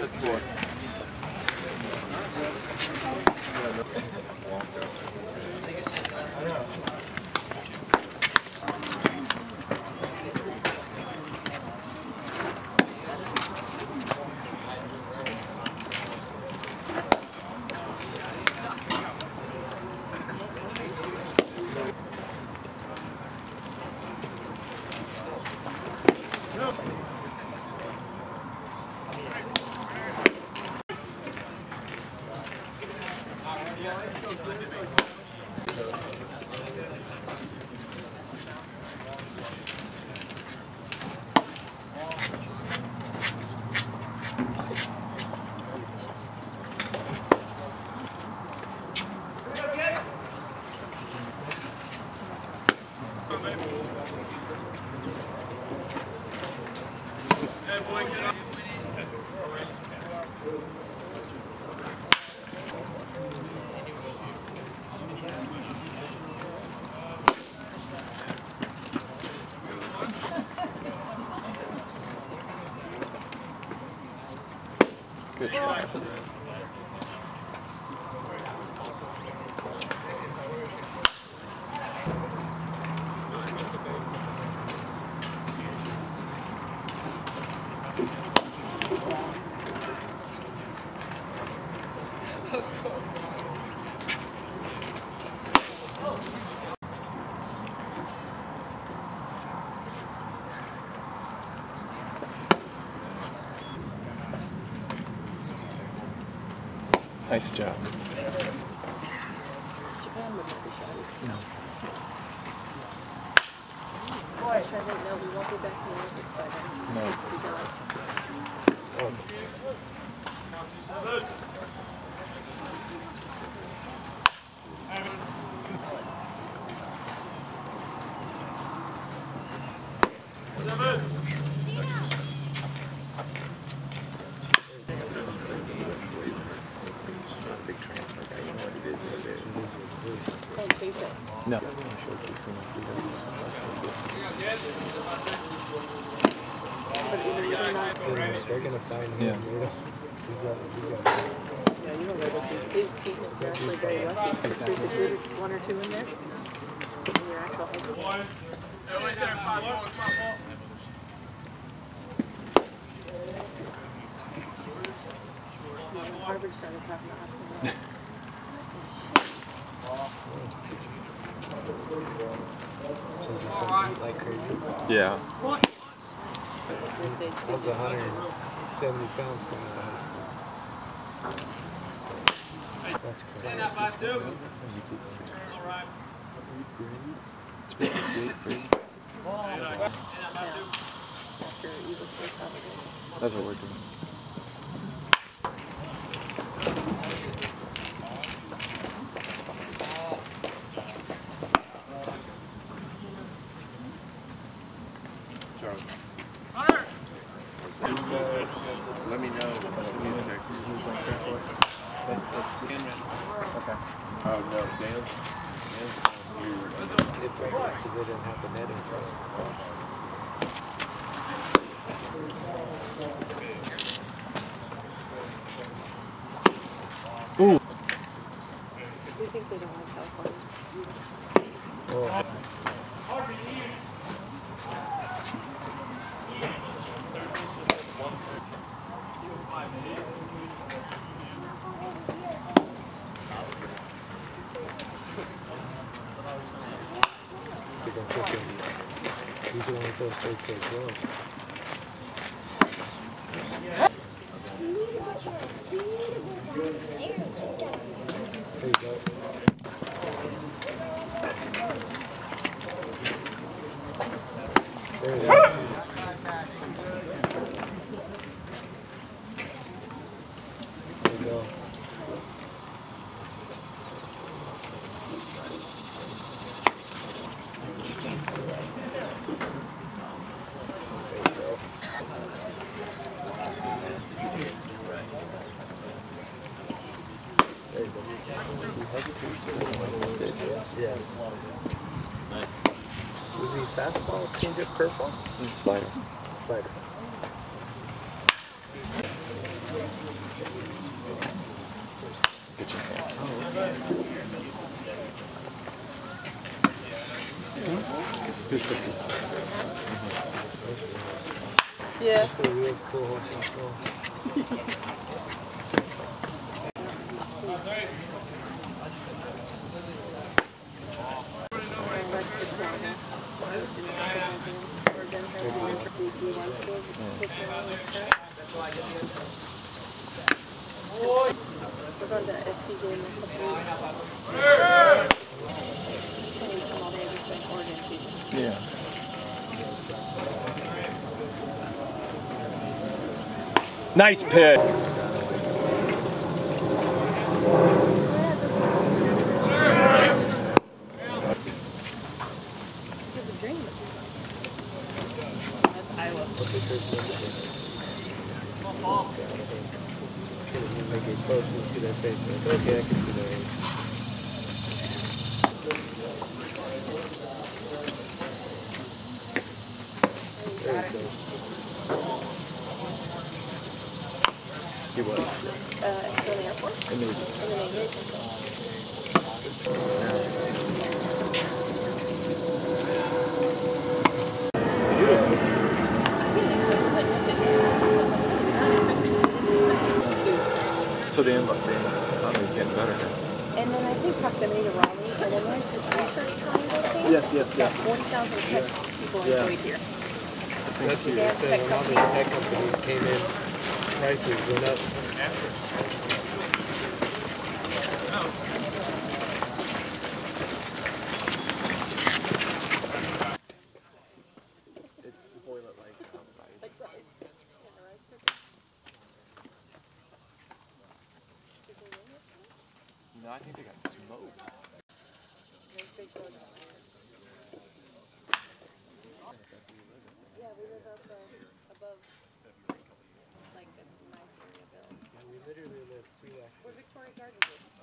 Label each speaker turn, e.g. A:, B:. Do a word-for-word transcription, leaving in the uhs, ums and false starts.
A: Good shot. Nice job.
B: Japan would not be shy.
A: No.
B: Boy, I don't know. We won't be back in the Olympics by then.
A: No.
B: We don't.
A: Oh. No.
C: They're gonna find him.
A: Yeah.
C: He's not. He's not.
B: Yeah, you don't know what his, his team is actually very lucky. If there's a good one or two in there, in your actual high school. Harvard started talking to us about
C: Since he's something eat like crazy.
A: Yeah.
C: I was one hundred seventy pounds coming out of high school. That's crazy.
B: after Eagles first off.
A: That's what we're doing.
D: Let me know what the next moves on Fairport. That's that's okay. Oh no, Dan. Dan's here.
C: Because they didn't have the net in front of them.
A: Ooh.
B: We think they don't like California.
C: Oh. He's the one with those straight to as well. There you go. There it is. There you go. Yeah.
A: Nice.
C: Was he fastball, change up, curveball?
A: Slider.
C: Slider.
A: kitchen camps. Who's fifty?
B: Yeah.
C: That's a real cool horse and soul.
B: We're going to S C J in a couple weeks. We come all the way this way, Oregon too.
A: Yeah. Nice pitch.
B: It's a dream. That's Iowa.
C: Like it's close to see their face. Like, okay, I can see their age. There you go.
A: He was.
B: Uh, so in the airport?
A: In the
B: In the Navy. I didn't expect it, but nothing. Not expecting this expensive tubes.
A: So the inlet, the inlet economy is getting better now.
B: And then I think proximity to Raleigh, and then there's this research triangle thing.
A: Yes, yes,
B: that
A: yes.
B: forty thousand tech people
A: Yeah.
B: employed here.
C: That's what they
B: Yeah,
C: said
B: tech
C: when all the
B: companies.
C: tech companies came in, prices went up.
A: Boil it like um, rice.
B: Like rice. Yeah, the rice cooker. Did they win yesterday?
A: No, I think they got smoked.
B: There's big road out there. Yeah, we live up uh, above, like a nice area built.
C: We literally live two
B: Where
C: axes.
B: Victoria Gardens is.